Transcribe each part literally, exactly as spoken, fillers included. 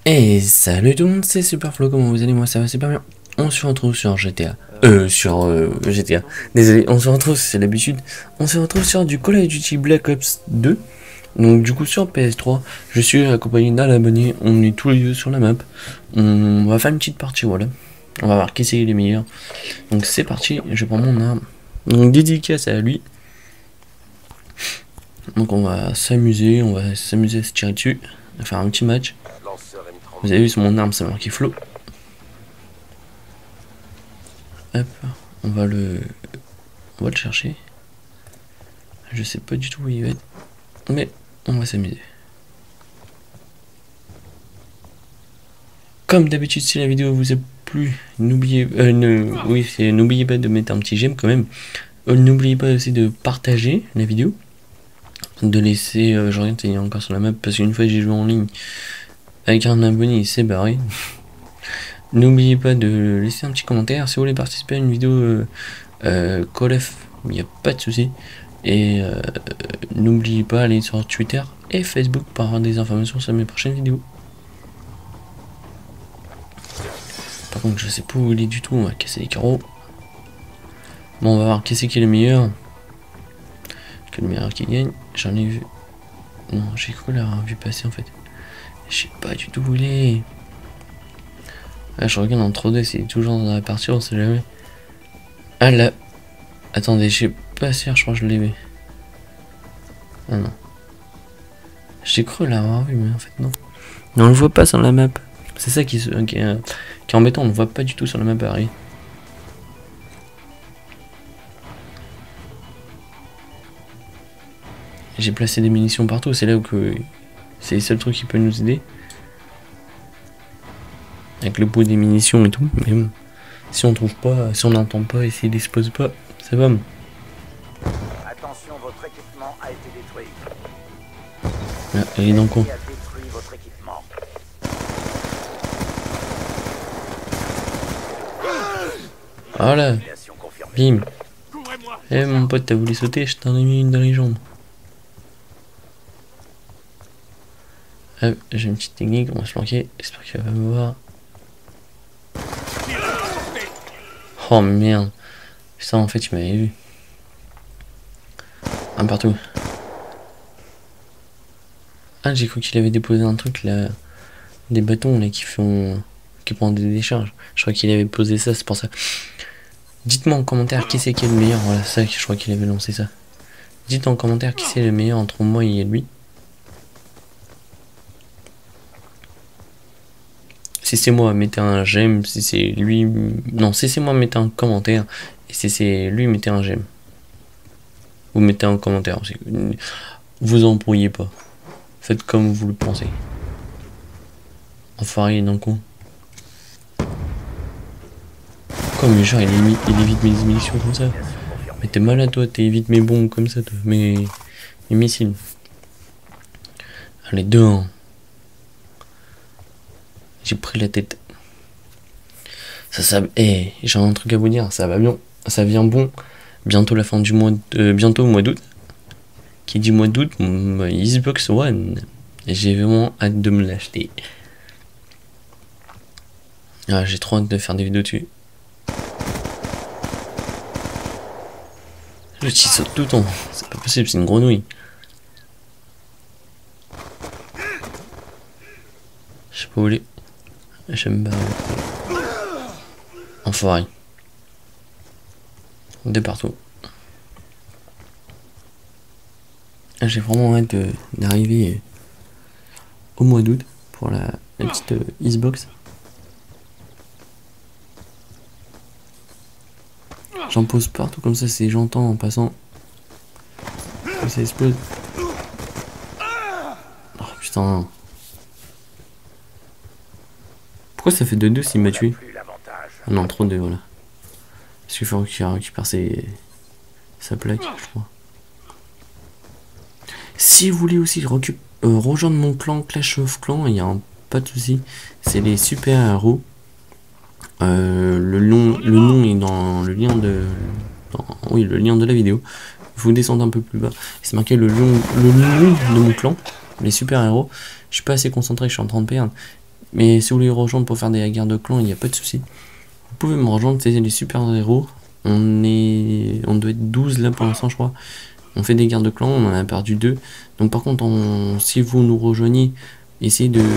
Et salut tout le monde, c'est Superflo, comment vous allez? Moi ça va super bien. On se retrouve sur G T A. Euh, sur euh, G T A. Désolé, on se retrouve, c'est l'habitude. On se retrouve sur du Call of Duty Black Ops deux. Donc du coup sur P S trois, je suis accompagné d'un abonné. On est tous les deux sur la map. On va faire une petite partie, voilà. On va voir qui c'est les meilleurs. Donc c'est parti, je prends mon arme. Donc dédicace à lui. Donc on va s'amuser, on va s'amuser à se tirer dessus. On va faire un petit match. Vous avez vu sur mon arme, c'est marqué Flo. Hop, on va le, on va le chercher. Je sais pas du tout où il va être, mais on va s'amuser. Comme d'habitude, si la vidéo vous a plu, n'oubliez, euh, ne, oui, n'oubliez pas de mettre un petit j'aime quand même. Euh, n'oubliez pas aussi de partager la vidéo, de laisser, euh, je regarde, il y a encore sur la map parce qu'une fois j'ai joué en ligne avec un abonné, il s'est barré. N'oubliez pas de laisser un petit commentaire si vous voulez participer à une vidéo euh, euh, Call of, il n'y a pas de souci. Et euh, n'oubliez pas d'aller sur Twitter et Facebook pour avoir des informations sur mes prochaines vidéos. Par contre, je sais pas où il est du tout, on va casser les carreaux. Bon, on va voir qui c'est qui est le meilleur. Quel meilleur qui gagne. J'en ai vu. Non, j'ai cru l'avoir vu passer en fait. Je sais pas du tout où il est. Ah, je regarde en trois D, c'est toujours dans la partie, on sait jamais. Ah là. Attendez, je sais pas sûr, je crois que je l'ai vu. Ah non. J'ai cru l'avoir vu, mais en fait non. Mais on le voit pas sur la map. C'est ça qui, qui, est, qui est embêtant, on le voit pas du tout sur la map arrière. J'ai placé des munitions partout, c'est là où que c'est le seul truc qui peut nous aider. Avec le pot des munitions et tout, mais bon, si on trouve pas, si on n'entend pas et s'il dispose pas, c'est bon. Attention, votre équipement a été détruit. Ah, elle est dans le coin. Voilà. Bim. Eh mon pote, t'as voulu sauter, je t'en ai mis une dans les jambes. Hop, j'ai une petite technique, on va se planquer, j'espère qu'il va pas me voir. Oh merde. Ça en fait il m'avait vu. Un partout. Ah, j'ai cru qu'il avait déposé un truc là. Des bâtons là qui font. Qui prennent des décharges. Je crois qu'il avait posé ça, c'est pour ça. Dites-moi en commentaire qui c'est qui est le meilleur. Voilà, ça, je crois qu'il avait lancé ça. Dites en commentaire qui c'est le meilleur entre moi et lui. Si c'est moi, mettez un j'aime. Si c'est lui. Non, si c'est moi, mettez un commentaire. Et si c'est lui, mettez un j'aime. Vous mettez un commentaire aussi. Vous embrouillez pas. Faites comme vous le pensez. Enfoiré, il est dans le coin. Comme le genre, il évite, il évite mes munitions comme ça. Mais t'es malade toi, t'évites mes bombes comme ça, toi. Mes, mes missiles. Allez, deux un. J'ai pris la tête. Ça, ça. Eh, hey, j'ai un truc à vous dire, ça va bien. Ça vient bon. Bientôt la fin du mois. Euh, bientôt mois d'août. Qui dit mois d'août, Xbox One. J'ai vraiment hâte de me l'acheter. Ah, j'ai trop hâte de faire des vidéos dessus. Le petit saute tout le temps. C'est pas possible, c'est une grenouille. Je sais pas où aller. J'aime pas. Enfoiré. De partout. J'ai vraiment hâte d'arriver au mois d'août pour la, la petite euh, Xbox. J'en pose partout comme ça, c'est j'entends en passant. Ça explose. Oh putain. Pourquoi ça fait deux deux s'il m'a tué? Ah non, trop deux, voilà. Parce qu'il faut qu'il récupère ses... sa plaque, je crois. Si vous voulez aussi récup... euh, rejoindre mon clan Clash of Clans, il n'y a un... pas de souci. C'est les super héros. Euh, le, nom, le nom est dans le lien de dans, oui le lien de la vidéo. Vous descendez un peu plus bas, c'est marqué le, long, le nom de mon clan, les super héros. Je suis pas assez concentré, je suis en train de perdre. Mais si vous voulez rejoindre pour faire des guerres de clans, il n'y a pas de souci. Vous pouvez me rejoindre, c'est les super héros. On est, on doit être douze là pour l'instant, je crois. On fait des guerres de clans, on en a perdu deux. Donc par contre, on, si vous nous rejoignez, essayez de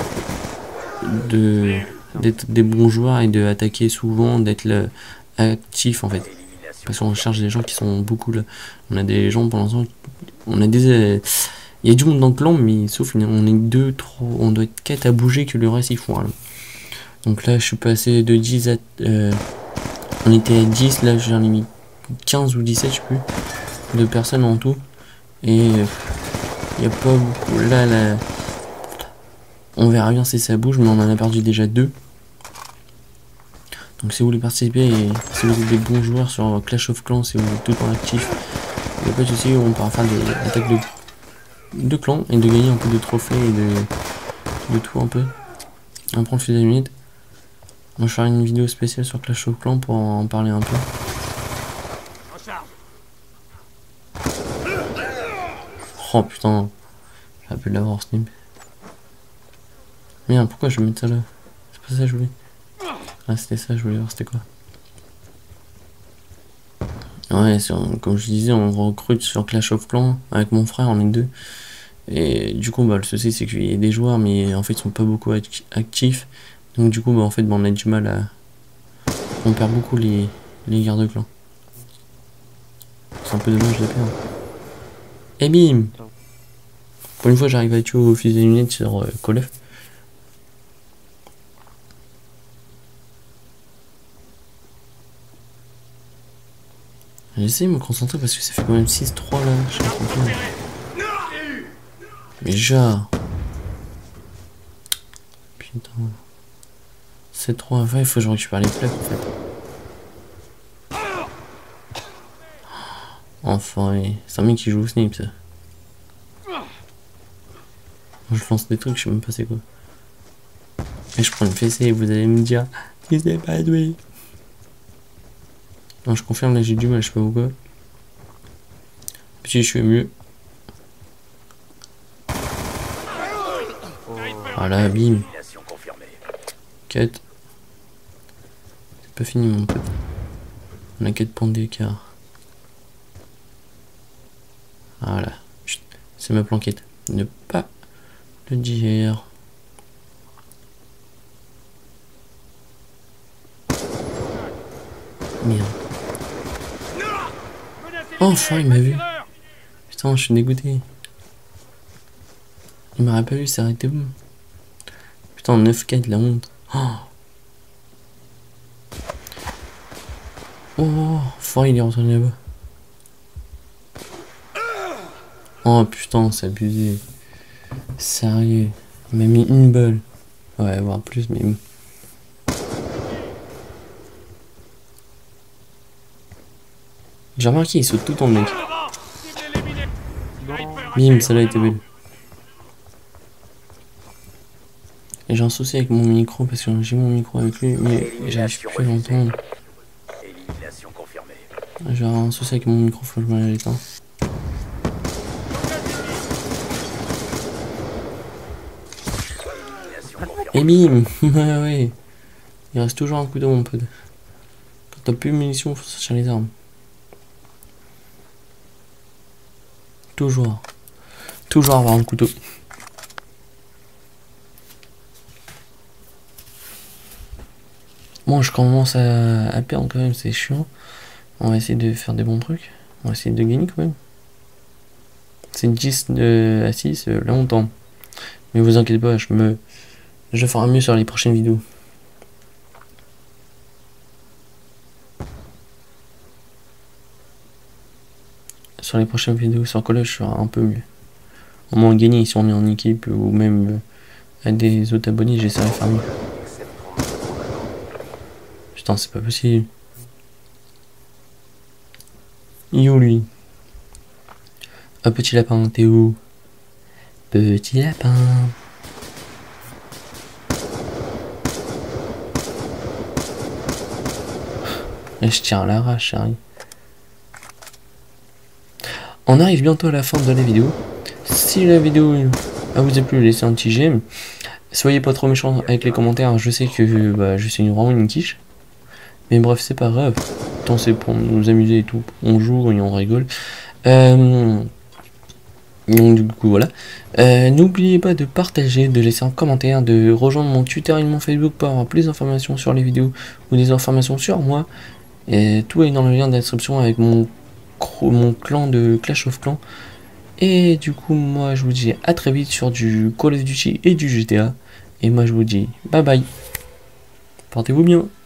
de d'être des bons joueurs et de attaquer souvent, d'être actif en fait. Parce qu'on cherche des gens qui sont beaucoup là. On a des gens pour l'instant, on a des, il y a du monde dans le clan, mais sauf on est deux, trois, on doit être quatre à bouger que le reste ils font rien. Donc là, je suis passé de dix à, euh, on était à dix, là j'en ai mis quinze ou dix-sept, je sais plus, de personnes en tout. Et il euh, n'y a pas beaucoup. Là, là, on verra bien si ça bouge, mais on en a perdu déjà deux. Donc si vous voulez participer et si vous êtes des bons joueurs sur Clash of Clans, si vous êtes tout le temps actif, il n'y a pas de souci, on pourra faire des attaques de, de clans et de gagner un peu de trophées et de, de tout un peu. On prend le fusil à minute. Moi je ferai une vidéo spéciale sur Clash of Clans pour en parler un peu. Oh putain, j'ai pu l'avoir snip. Merde, pourquoi je vais mettre ça là? C'est pas ça que je voulais. Ah c'était ça, je voulais voir c'était quoi. Ouais, sur, comme je disais, on recrute sur Clash of Clans avec mon frère, on est deux. Et du coup, bah, le souci c'est qu'il y a des joueurs, mais en fait ils sont pas beaucoup actifs. Donc du coup, bah, en fait, bah, on a du mal à... On perd beaucoup les, les guerres de clan. C'est un peu dommage de perdre. Et bim! Pour une fois, j'arrive à tuer au fusil à lunettes sur euh, Call of. J'essaie de me concentrer parce que ça fait quand même six trois là. Je suis content. Mais genre. Putain. sept trois, il faut que je récupère les plaques en fait. Enfin, c'est un mec qui joue au snip ça. Je lance des trucs, je sais même pas c'est quoi. Et je prends une fessée et vous allez me dire, tu sais pas doué. Non, je confirme, là j'ai du mal, je sais pas pourquoi. Petit, je suis mieux. Voilà, bim. quatre. C'est pas fini mon pote. On a quatre points d'écart. Voilà. C'est ma planquette. Ne pas le dire. Merde. Enfin, il m'a vu. Putain, je suis dégoûté. Il m'aurait pas vu, c'est arrêté où? Putain, neuf quatre, la honte. Oh, oh, oh, il est retourné là-bas. Oh putain, c'est abusé. Sérieux. Il m'a mis une balle. Ouais, voire plus, mais... J'ai remarqué, il saute tout en mec. Bim, celle-là était belle. Et j'ai un souci avec mon micro parce que j'ai mon micro avec lui, mais j'arrive plus à l'entendre. J'ai un souci avec mon micro, faut que je me l'éteins. Et bim. Ouais ouais. Il reste toujours un couteau mon pote. Quand t'as plus de munitions, faut sortir les armes. Toujours. Toujours avoir un couteau. Bon, je commence à, à perdre quand même, c'est chiant. On va essayer de faire des bons trucs. On va essayer de gagner quand même. C'est dix à six, là on tente. Mais vous inquiétez pas, je me... Je ferai mieux sur les prochaines vidéos. Sur les prochaines vidéos sur collège, je ferai un peu mieux. Au moins gagner si on est en équipe ou même à des autres abonnés, j'essaierai de faire mieux. Putain, c'est pas possible. Yo lui. Ah, petit lapin, t'es où? Petit lapin. Et je tiens à l'arrache, Harry. On arrive bientôt à la fin de la vidéo. Si la vidéo vous a plu, laissez un petit j'aime. Soyez pas trop méchants avec les commentaires, je sais que bah, je suis vraiment une quiche. Mais bref, c'est pas grave. Tant c'est pour nous amuser et tout. On joue et on rigole. Euh... Donc du coup voilà. Euh, N'oubliez pas de partager, de laisser un commentaire, de rejoindre mon Twitter et mon Facebook pour avoir plus d'informations sur les vidéos ou des informations sur moi. Et tout est dans le lien de description avec mon, mon clan de Clash of Clans. Et du coup moi je vous dis à très vite sur du Call of Duty et du G T A. Et moi je vous dis bye bye. Portez-vous bien.